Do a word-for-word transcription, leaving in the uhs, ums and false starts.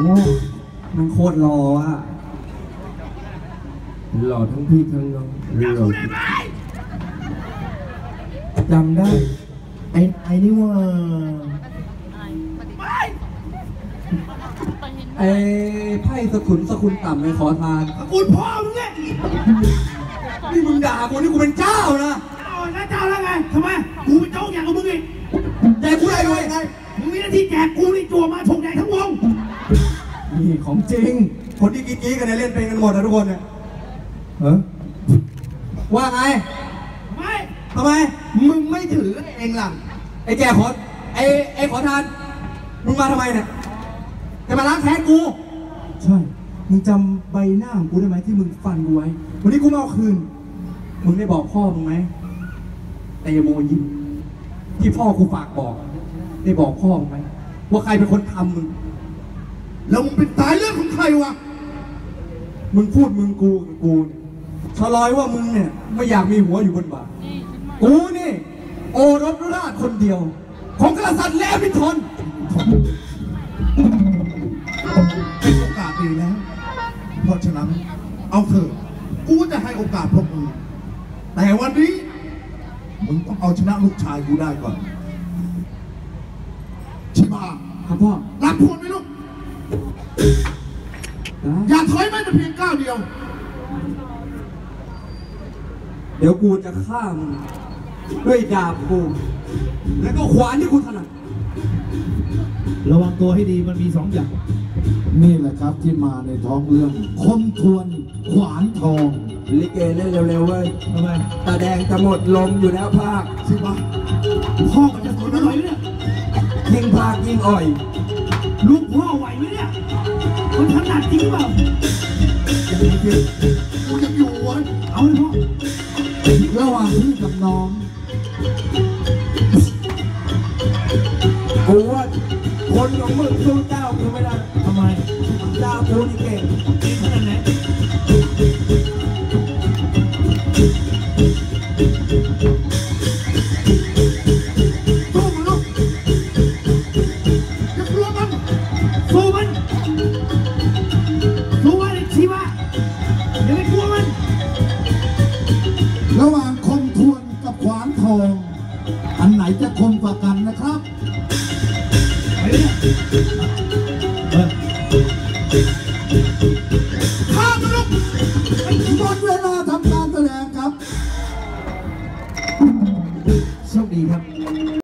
มันโคตรหล่ออ่ะหล่อทั้งพี่ทั้งน้องหล่อจำได้ไอ้ไอ้นี่ว่าไอ้ไพ่สกุลสกุลต่ำในขอทานสกุลพ่อมึงเนี่ยนี่มึงด่ากูนี่กูเป็นเจ้านะเจ้านะเจ้าแล้วไงทำไมกูเป็นเจ้าอย่างกับมึงอีกแจกกูได้ด้วยไงมึงมีหน้าที่แจกกูนี่จั่วมาถงใหญ่ทั้งวงนี่ของจริงคนที่กี้ๆกันเนี่ยเล่นเป็นกันหมดนะทุกคนเนี่ยเฮ้ว่าไงทำไมทำไมมึงไม่ถือเองล่ะไอ้แจกขอไอ้ไอ้ขอทานมึงมาทำไมเนี่ยจะมาล้างแค้นกูใช่มึงจำใบหน้าของกูได้ไหมที่มึงฟันกูไว้วันนี้กูมาเอาคืนมึงได้บอกพ่อมึงไหมเตโมยิมที่พ่อกูฝากบอกได้บอกพ่อมึงไหมว่าใครเป็นคนทำมึงแล้วมึงเป็นสายเลือดของใครวะมึงพูดมึงกูกูชะลอยว่ามึงเนี่ยไม่อยากมีหัวอยู่บนบ่ากูนี่โอรสราชคนเดียวของกษัตริย์แลวินทอนเป็นโอกาสดีแล้วเพราะฉะนั้นเอาเถอะกูจะให้โอกาสพวกมึงแต่วันนี้มึงต้องเอาชนะลูกชายกูได้ก่อนชิบาครับพ่อรับพลไหมลูกอย่าถอยแม้แต่เพียงก้าวเดียวเดี๋ยวกูจะฆ่ามึงด้วยดาบกูแล้วก็ขวานที่กูถนัดระวังตัวให้ดีมันมีสองอย่างนี่แหละครับที่มาในท้องเรื่องคมทวนขวานทองลิเกเล่นเร็วๆเว้ยทำไมตาแดงจะหมดลมอยู่แล้วภาคใช่ปะพ่อมันจะทนไม่ไหวเนี่ยยิ่งภาคยิ่งอ่อยลูกพ่อไหวไหมเนี่ยมันถนัดจริงเปล่าอย่างนี้คือกูจะอยู่วะเอาเลยพ่อระหว่างพี่กับน้องกูว่าคนของมึงสู้เจ้ากูไม่ได้ทำไมเจ้ากูนี่เก่งเก่งขนาดไหนสู้มันลูกจะกลัวมันสู้มันสู้มันชีวะอย่าไปกลัวมันระหว่างคมทวนกับขวานทองอันไหนจะคมกว่ากันนะครับข้ามลูกหมดเวลาทำการแสดงครับโชคดีครับ